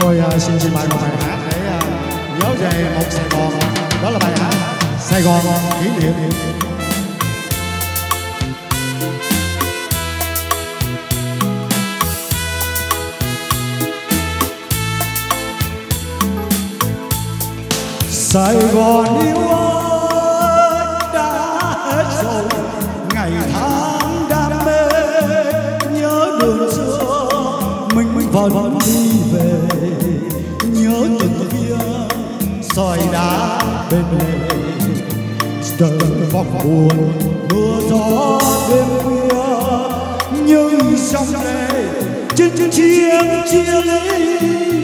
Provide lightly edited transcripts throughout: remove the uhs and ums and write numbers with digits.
Tôi xin trình bày một bài hát để nhớ về một Sài Gòn. Đó là bài hát Sài Gòn kỷ niệm. Sài Gòn yêu ơi đã hết rồi ngày tháng đam mê, nhớ đường xưa mình vẫn đi về, nhớ từng kia sỏi đá bên lề, chờ vòng buồn mưa gió đêm khuya, nhưng sông lệ trên chiếc chia ly.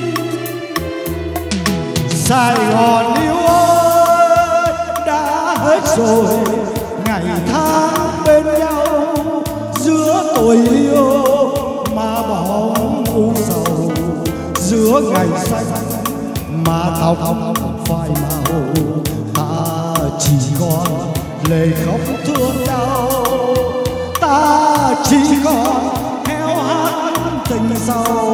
Sài Gòn yêu ơi đã hết rồi ngày tháng bên nhau, giữa tôi yêu mà bóng u sầu, giữa ngày xanh mà tóc phai màu. Ta chỉ còn lệ khóc thương đau, ta chỉ còn theo hát tình sâu.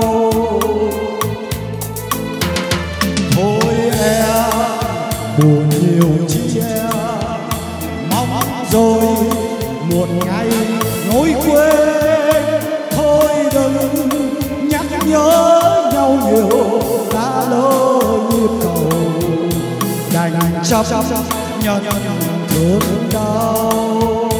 Thôi em buồn nhiều chia, mong rồi một ngày ngồi quên. Thôi đừng nhắc nhớ nhau nhiều, đã lỡ nhịp cầu đành chấp nhận thương đau.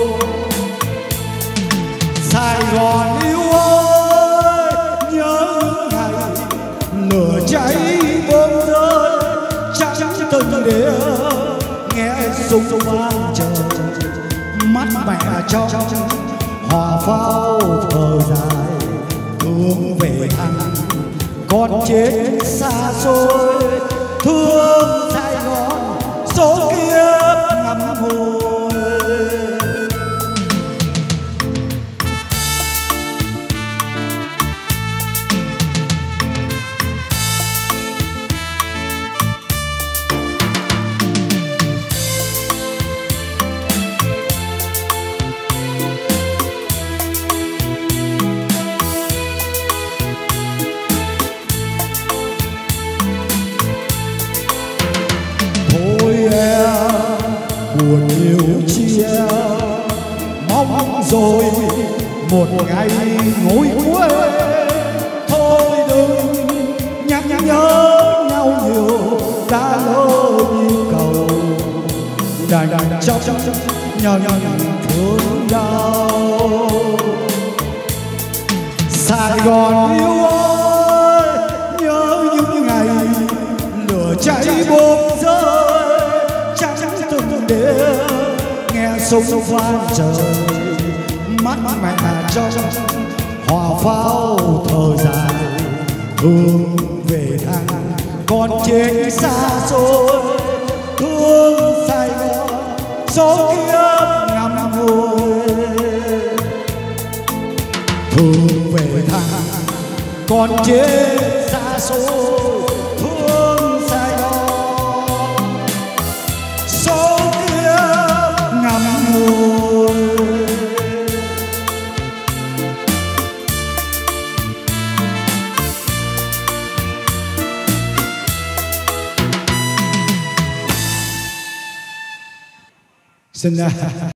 Sài Gòn yêu ơi nhớ những ngày lửa cháy bơm rơi, trắng từng đĩa nghe súng vang trời, mắt mẹ trong hòa pháo thở dài, hướng về thằng con chết xa xôi, thương Sài Gòn số kiếp ngậm ngùi. Buồn nhiều chia, mong rồi một ngày ngồi quên. Thôi đừng nhắc nhớ nhau nhiều, đã lỡ nhịp cầu đành chấp nhận thương đau. Sài Gòn yêu ơi nhớ những ngày lửa cháy bom rơi, trắng từng đêm nghe sông vang trời, mắt mẹ trong hòa pháo thở dài, hướng về thằng con chết xa xôi, thương Sài Gòn số kiếp ngậm ngùi. Thương về thằng con chết xa xôi, thương Sài Gòn số kiếp ngậm ngùi. Xin